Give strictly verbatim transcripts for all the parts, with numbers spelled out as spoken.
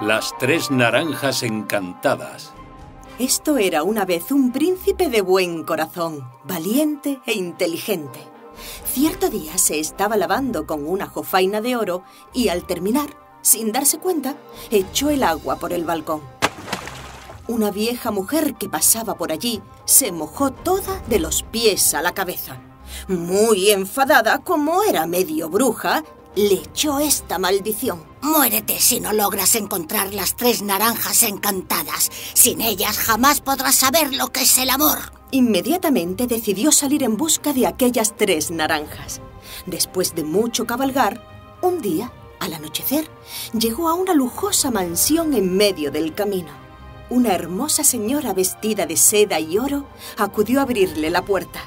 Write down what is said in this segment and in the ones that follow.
Las tres naranjas encantadas. Esto era una vez un príncipe de buen corazón, valiente e inteligente. Cierto día se estaba lavando con una jofaina de oro y al terminar, sin darse cuenta, echó el agua por el balcón. Una vieja mujer que pasaba por allí se mojó toda de los pies a la cabeza. Muy enfadada, como era medio bruja, le echó esta maldición. Muérete si no logras encontrar las tres naranjas encantadas. Sin ellas jamás podrás saber lo que es el amor. Inmediatamente decidió salir en busca de aquellas tres naranjas. Después de mucho cabalgar, un día, al anochecer, llegó a una lujosa mansión en medio del camino. Una hermosa señora vestida de seda y oro acudió a abrirle la puerta.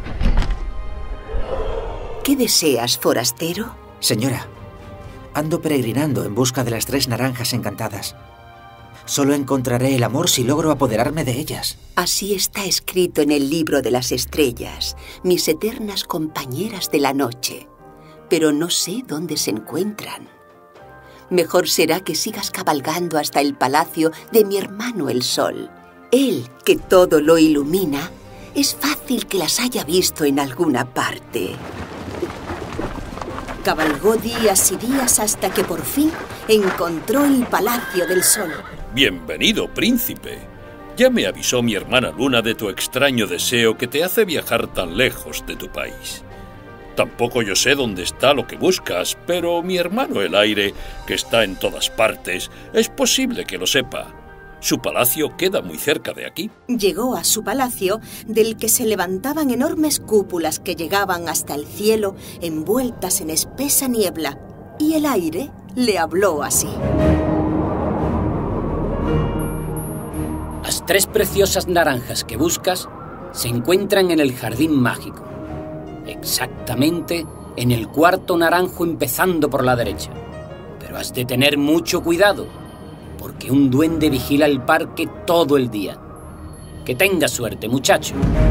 ¿Qué deseas, forastero? Señora, ando peregrinando en busca de las tres naranjas encantadas. Solo encontraré el amor si logro apoderarme de ellas. Así está escrito en el libro de las estrellas, mis eternas compañeras de la noche. Pero no sé dónde se encuentran. Mejor será que sigas cabalgando hasta el palacio de mi hermano el Sol. Él, que todo lo ilumina, es fácil que las haya visto en alguna parte. Cabalgó días y días hasta que por fin encontró el Palacio del Sol. Bienvenido, príncipe. Ya me avisó mi hermana Luna de tu extraño deseo que te hace viajar tan lejos de tu país. Tampoco yo sé dónde está lo que buscas, pero mi hermano el Aire, que está en todas partes, es posible que lo sepa. Su palacio queda muy cerca de aquí. Llegó a su palacio, del que se levantaban enormes cúpulas que llegaban hasta el cielo, envueltas en espesa niebla, y el Aire le habló así. Las tres preciosas naranjas que buscas se encuentran en el jardín mágico. Exactamente en el cuarto naranjo empezando por la derecha. Pero has de tener mucho cuidado, porque un duende vigila el parque todo el día. Que tengas suerte, muchacho.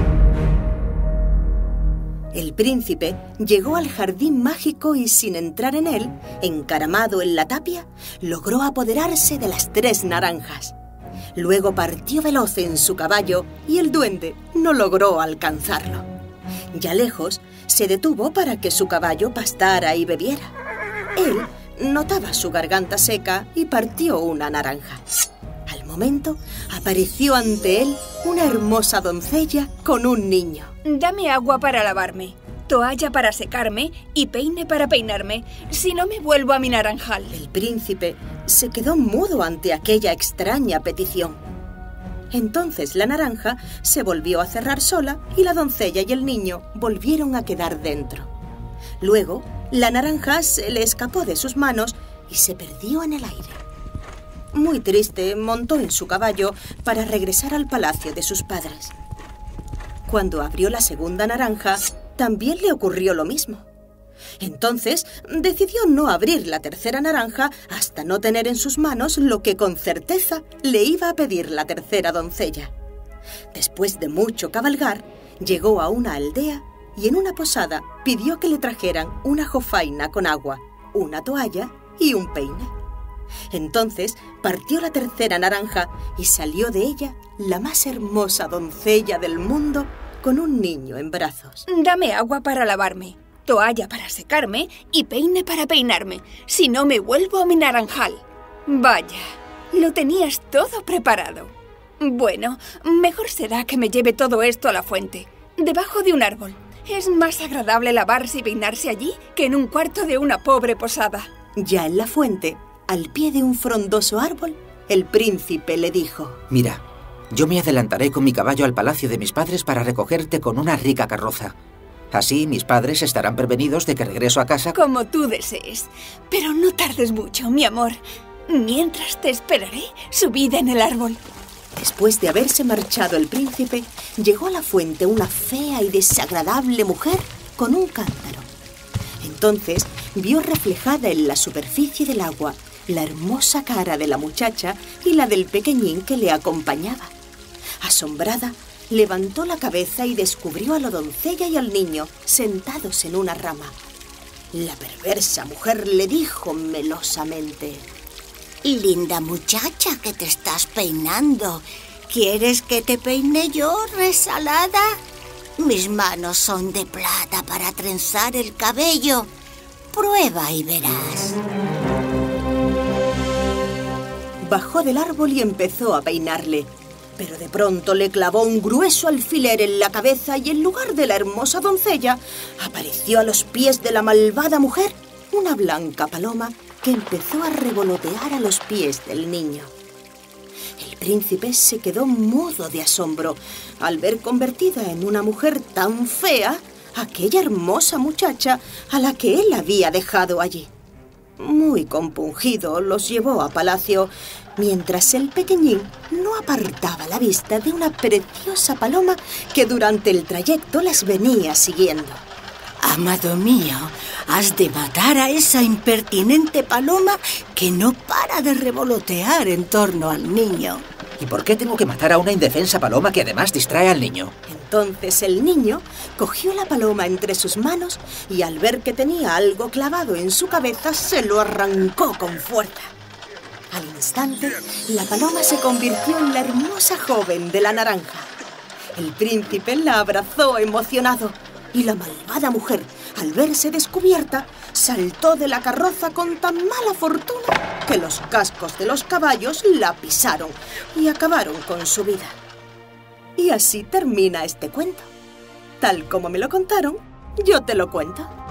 El príncipe llegó al jardín mágico y sin entrar en él, encaramado en la tapia, logró apoderarse de las tres naranjas. Luego partió veloz en su caballo y el duende no logró alcanzarlo. Ya lejos, se detuvo para que su caballo pastara y bebiera. Él notaba su garganta seca y partió una naranja. Al momento, apareció ante él una hermosa doncella con un niño. Dame agua para lavarme, toalla para secarme y peine para peinarme, si no me vuelvo a mi naranjal. El príncipe se quedó mudo ante aquella extraña petición. Entonces la naranja se volvió a cerrar sola y la doncella y el niño volvieron a quedar dentro. Luego, la naranja se le escapó de sus manos y se perdió en el aire. Muy triste, montó en su caballo para regresar al palacio de sus padres. Cuando abrió la segunda naranja, también le ocurrió lo mismo. Entonces, decidió no abrir la tercera naranja hasta no tener en sus manos lo que con certeza le iba a pedir la tercera doncella. Después de mucho cabalgar, llegó a una aldea y en una posada pidió que le trajeran una jofaina con agua, una toalla y un peine. Entonces partió la tercera naranja y salió de ella la más hermosa doncella del mundo con un niño en brazos. Dame agua para lavarme, toalla para secarme y peine para peinarme, si no me vuelvo a mi naranjal. Vaya, lo tenías todo preparado. Bueno, mejor será que me lleve todo esto a la fuente, debajo de un árbol. Es más agradable lavarse y peinarse allí que en un cuarto de una pobre posada. Ya en la fuente, al pie de un frondoso árbol, el príncipe le dijo: Mira, yo me adelantaré con mi caballo al palacio de mis padres para recogerte con una rica carroza. Así mis padres estarán prevenidos de que regreso a casa. Como tú desees, pero no tardes mucho, mi amor. Mientras te esperaré subida en el árbol. Después de haberse marchado el príncipe, llegó a la fuente una fea y desagradable mujer con un cántaro. Entonces vio reflejada en la superficie del agua la hermosa cara de la muchacha y la del pequeñín que le acompañaba. Asombrada, levantó la cabeza y descubrió a la doncella y al niño sentados en una rama. La perversa mujer le dijo melosamente: Linda muchacha que te estás peinando. ¿Quieres que te peine yo, resalada? Mis manos son de plata para trenzar el cabello. Prueba y verás. Bajó del árbol y empezó a peinarle. Pero de pronto le clavó un grueso alfiler en la cabeza y en lugar de la hermosa doncella, apareció a los pies de la malvada mujer una blanca paloma que empezó a revolotear a los pies del niño. El príncipe se quedó mudo de asombro al ver convertida en una mujer tan fea aquella hermosa muchacha a la que él había dejado allí. Muy compungido, los llevó a palacio, mientras el pequeñín no apartaba la vista de una preciosa paloma que durante el trayecto las venía siguiendo. Amado mío, has de matar a esa impertinente paloma que no para de revolotear en torno al niño. ¿Y por qué tengo que matar a una indefensa paloma que además distrae al niño? Entonces el niño cogió la paloma entre sus manos y al ver que tenía algo clavado en su cabeza se lo arrancó con fuerza. Al instante, la paloma se convirtió en la hermosa joven de la naranja. El príncipe la abrazó emocionado y la malvada mujer, al verse descubierta, saltó de la carroza con tan mala fortuna que los cascos de los caballos la pisaron y acabaron con su vida. Y así termina este cuento. Tal como me lo contaron, yo te lo cuento.